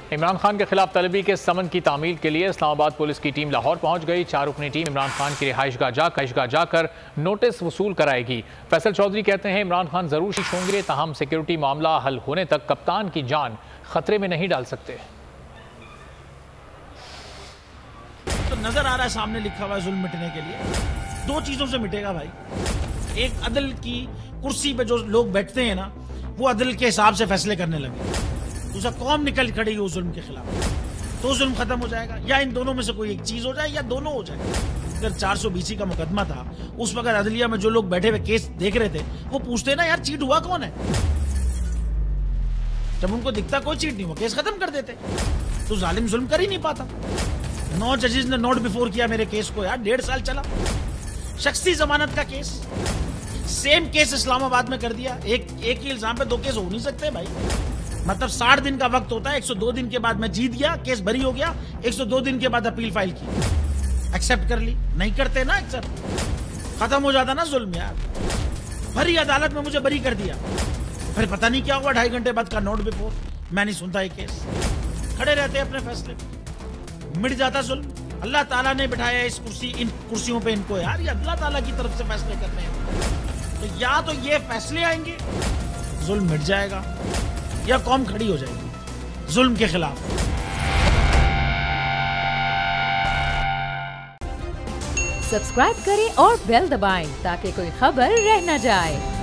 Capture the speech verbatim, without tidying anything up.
इमरान खान के खिलाफ तलबी के समन की तामील के लिए इस्लामाबाद पुलिस की टीम लाहौर पहुंच गई। चार रुकनी टीम इमरान खान की रिहाइशगाह जाकर जाकर नोटिस वसूल कराएगी। फैसल चौधरी कहते हैं इमरान खान जरूर शीश होंगे, तहम सिक्योरिटी मामला हल होने तक कप्तान की जान खतरे में नहीं डाल सकते। तो नजर आ रहा है सामने लिखा हुआ है जुल्म मिटने के लिए दो चीजों से मिटेगा भाई। एक, अदल की कुर्सी पे जो लोग बैठते हैं ना, वो अदल के हिसाब से फैसले करने लगे। दूसरा, कौम निकल खड़ी हो जुल्म के खिलाफ, तो जुल्म खत्म हो जाएगा। या इन दोनों में से कोई एक चीज हो जाए या दोनों हो जाए। अगर चार सौ बीसी का मुकदमा था, उस वक्त अदलिया में जो लोग बैठे हुए केस देख रहे थे, वो पूछते ना यार चीट हुआ कौन है। जब उनको दिखता कोई चीट नहीं हुआ, केस खत्म कर देते। तो जालिम जुल्म कर ही नहीं पाता। नौ जजेस ने नोट बिफोर किया मेरे केस को यार, डेढ़ साल चला। शख्सी जमानत का केस, सेम केस इस्लामाबाद में कर दिया। एक एक ही इल्जाम पे दो केस हो नहीं सकते भाई। मतलब साठ दिन का वक्त होता है, एक सौ दो दिन के बाद मैं जीत गया, केस बरी हो गया, एक सौ दो दिन के बाद अपील फाइल की, एक्सेप्ट कर ली। नहीं करते ना एक्सेप्ट, खत्म हो जाता ना जुल्म यार। भरी अदालत में मुझे बरी कर दिया, फिर पता नहीं क्या हुआ, ढाई घंटे बाद का नोट बिफोर, मैं नहीं सुनता ये केस। खड़े रहते अपने फैसले पे, मिट जाता जुल्म। अल्लाह ताला ने बिठाया इस कुर्सी, इन कुर्सियों पे इनको यार, ये अल्लाह ताला की तरफ से फैसले करने हैं। तो या तो ये फैसले आएंगे, जुल्म मिट जाएगा, या कौम खड़ी हो जाएगी जुल्म के खिलाफ। सब्सक्राइब करें और बेल दबाएं ताकि कोई खबर रह न जाए।